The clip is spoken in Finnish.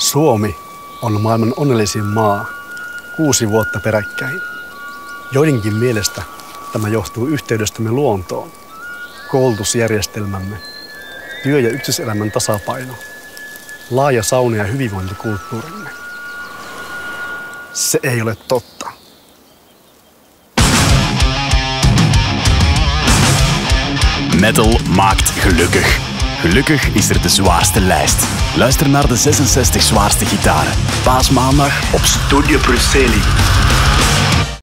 Suomi on maailman onnellisin maa 6 vuotta peräkkäin. Joidenkin mielestä tämä johtuu yhteydestämme luontoon, koulutusjärjestelmämme, työ- ja yksityiselämän tasapaino, laaja sauna- ja hyvinvointikulttuurimme. Se ei ole totta. Metal maakt gelukkig. Gelukkig is er de zwaarste lijst. Luister naar de 66 zwaarste gitaren. Paasmaandag op Studio Bruxelles.